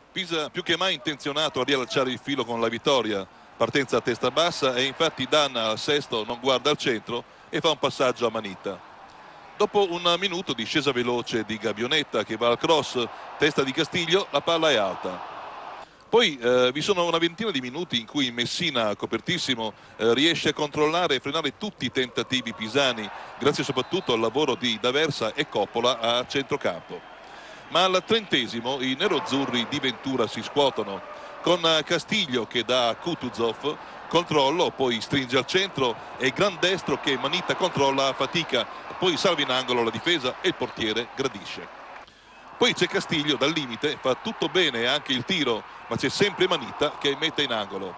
Pisa più che mai intenzionato a riallacciare il filo con la vittoria. Partenza a testa bassa e infatti Danna al sesto non guarda al centro e fa un passaggio a manita. Dopo un minuto di scesa veloce di Gabionetta che va al cross, testa di Castiglio, la palla è alta. Poi vi sono una ventina di minuti in cui Messina, copertissimo, riesce a controllare e frenare tutti i tentativi pisani, grazie soprattutto al lavoro di D'Aversa e Coppola a centrocampo. Ma al 30° i neroazzurri di Ventura si scuotono, con Castiglio che dà a Kutuzov, controllo, poi stringe al centro e gran destro che Manita controlla a fatica, poi salva in angolo la difesa e il portiere gradisce. Poi c'è Castiglio dal limite, fa tutto bene anche il tiro, ma c'è sempre Manita che mette in angolo.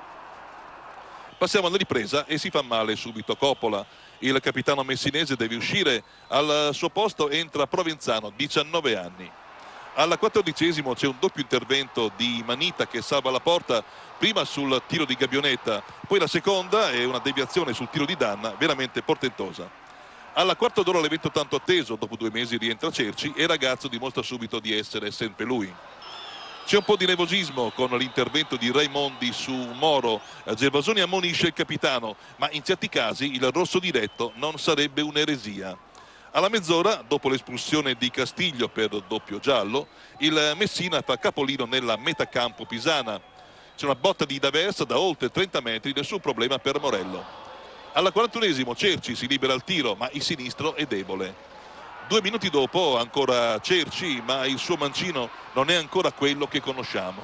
Passiamo alla ripresa e si fa male subito Coppola. Il capitano messinese deve uscire, al suo posto entra Provenzano, 19 anni. Al 14° c'è un doppio intervento di Manita che salva la porta, prima sul tiro di Gabionetta, poi la seconda è una deviazione sul tiro di Danna, veramente portentosa. Alla quarta d'ora l'evento tanto atteso, dopo 2 mesi rientra Cerci e il ragazzo dimostra subito di essere sempre lui. C'è un po' di nervosismo con l'intervento di Raimondi su Moro. Gervasoni ammonisce il capitano, ma in certi casi il rosso diretto non sarebbe un'eresia. Alla mezz'ora, dopo l'espulsione di Castiglio per doppio giallo, il Messina fa capolino nella metacampo pisana. C'è una botta di D'Aversa da oltre 30 metri, nessun problema per Morello. Alla 41° Cerci si libera al tiro, ma il sinistro è debole. 2 minuti dopo ancora Cerci, ma il suo mancino non è ancora quello che conosciamo.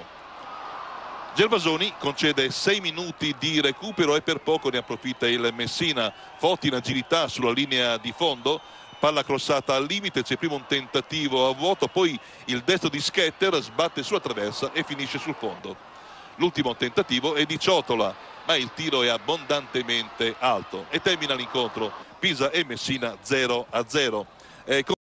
Gervasoni concede 6 minuti di recupero e per poco ne approfitta il Messina. Foti in agilità sulla linea di fondo, palla crossata al limite, c'è prima un tentativo a vuoto, poi il destro di Schetter sbatte sulla traversa e finisce sul fondo. L'ultimo tentativo è di Ciotola, ma il tiro è abbondantemente alto e termina l'incontro Pisa e Messina 0-0.